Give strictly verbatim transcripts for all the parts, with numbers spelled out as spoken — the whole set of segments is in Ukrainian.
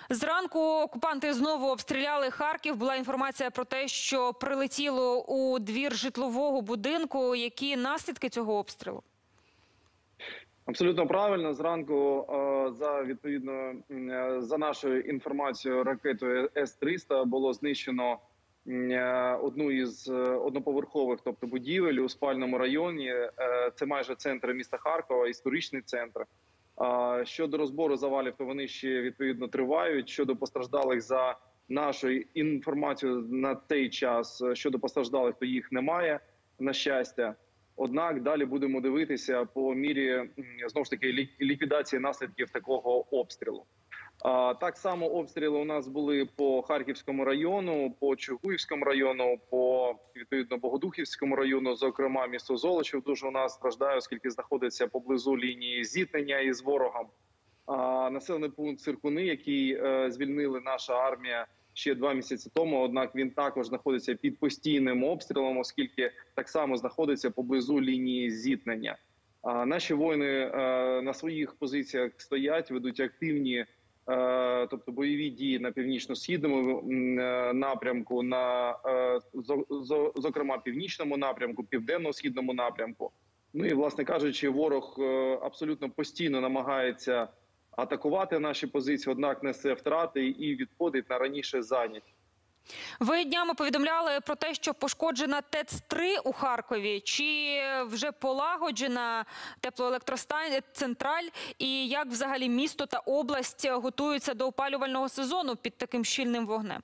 Зранку окупанти знову обстріляли Харків. Була інформація про те, що прилетіло у двір житлового будинку. Які наслідки цього обстрілу? Абсолютно правильно. Зранку, за відповідно за нашою інформацією, ракетою С триста було знищено одну із одноповерхових, тобто будівель у спальному районі. Це майже центр міста Харкова, історичний центр. Щодо розбору завалів, то вони ще відповідно тривають. Щодо постраждалих, за нашою інформацією на цей час, щодо постраждалих, то їх немає, на щастя. Однак далі будемо дивитися по мірі, знову ж таки, ліквідації наслідків такого обстрілу. Так само обстріли у нас були по Харківському району, по Чугуївському району, по, відповідно, Богодухівському району, зокрема, місто Золочів дуже у нас страждає, оскільки знаходиться поблизу лінії зіткнення із ворогом. Населений пункт Циркуни, який звільнили наша армія ще два місяці тому, однак він також знаходиться під постійним обстрілом, оскільки так само знаходиться поблизу лінії зіткнення. Наші воїни на своїх позиціях стоять, ведуть активні, тобто бойові дії на північно-східному напрямку, на, зокрема, північному напрямку, південно-східному напрямку. Ну і, власне кажучи, ворог абсолютно постійно намагається атакувати наші позиції, однак несе втрати і відходить на раніше зайняті. Ви днями повідомляли про те, що пошкоджена ТЕЦ три у Харкові. Чи вже полагоджена теплоелектроцентраль? І як взагалі місто та область готуються до опалювального сезону під таким щільним вогнем?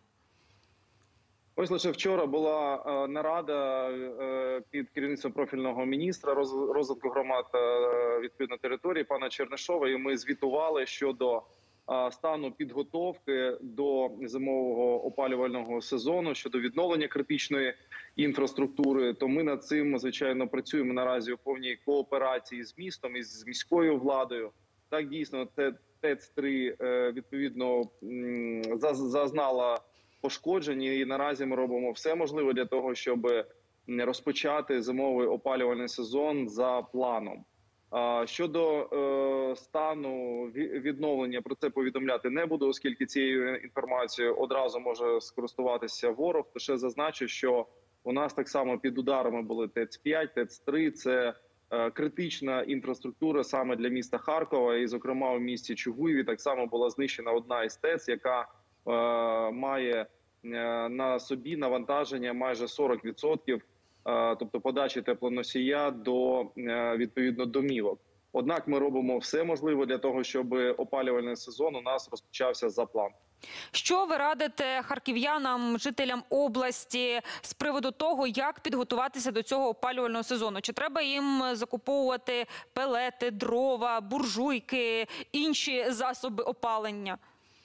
Ось лише вчора була нарада під керівництвом профільного міністра розвитку громад відповідно території пана Чернишова, і ми звітували щодо стану підготовки до зимового опалювального сезону, щодо відновлення критичної інфраструктури. То ми над цим, звичайно, працюємо наразі у повній кооперації з містом і з міською владою. Так, дійсно, ТЕЦ три відповідно зазнала пошкодження, і наразі ми робимо все можливе для того, щоб розпочати зимовий опалювальний сезон за планом. Щодо стану відновлення, про це повідомляти не буду, оскільки цією інформацією одразу може скористуватися ворог. То ще зазначу, що у нас так само під ударами були ТЕЦ п'ять, ТЕЦ три. Це критична інфраструктура саме для міста Харкова. І, зокрема, у місті Чугуєві так само була знищена одна із ТЕЦ, яка має на собі навантаження майже сорок відсотків, тобто подачі теплоносія до, відповідно, домівок. Однак ми робимо все можливе для того, щоб опалювальний сезон у нас розпочався за планом. Що ви радите харків'янам, жителям області з приводу того, як підготуватися до цього опалювального сезону? Чи треба їм закуповувати пелети, дрова, буржуйки, інші засоби опалення?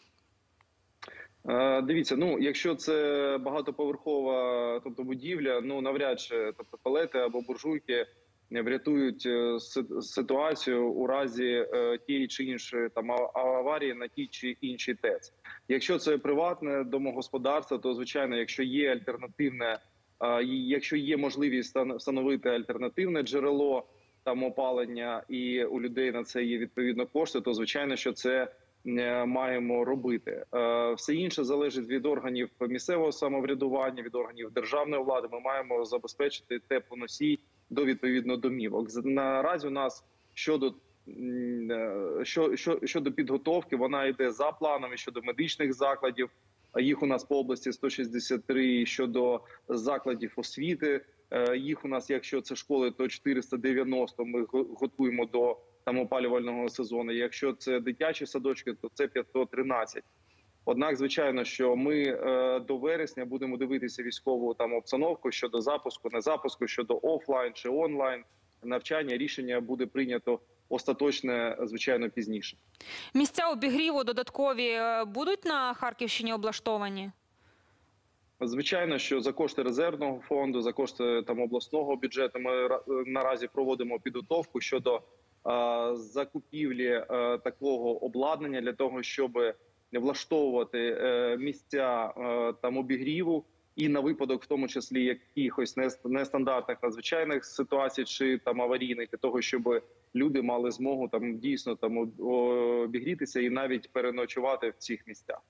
Дивіться, ну, якщо це багатоповерхова, тобто будівля, ну, навряд чи, тобто, пелети або буржуйки врятують ситуацію у разі тієї чи іншої там аварії на тій чи іншій ТЕЦ. Якщо це приватне домогосподарство, то, звичайно, якщо є альтернативне, якщо є можливість встановити альтернативне джерело там опалення, і у людей на це є відповідно кошти, то, звичайно, що це маємо робити. Все інше залежить від органів місцевого самоврядування, від органів державної влади. Ми маємо забезпечити теплоносій до відповідно домівок. Наразі у нас щодо щодо підготовки, вона йде за планами. Щодо медичних закладів, їх у нас по області сто шістдесят три. Щодо закладів освіти, їх у нас, якщо це школи, то чотириста дев'яносто. Ми готуємо до там опалювального сезону. Якщо це дитячі садочки, то це п'ятсот тринадцять. Однак, звичайно, що ми е, до вересня будемо дивитися військову там обстановку щодо запуску, не запуску, щодо офлайн чи онлайн навчання. Рішення буде прийнято остаточне, звичайно, пізніше. Місця обігріву додаткові будуть на Харківщині облаштовані? Звичайно, що за кошти резервного фонду, за кошти там обласного бюджету ми наразі проводимо підготовку щодо закупівлі такого обладнання для того, щоб влаштовувати місця там обігріву і на випадок, в тому числі якихось нестандартних надзвичайних ситуацій чи там аварійних, для того, щоб люди мали змогу там дійсно там обігрітися і навіть переночувати в цих місцях.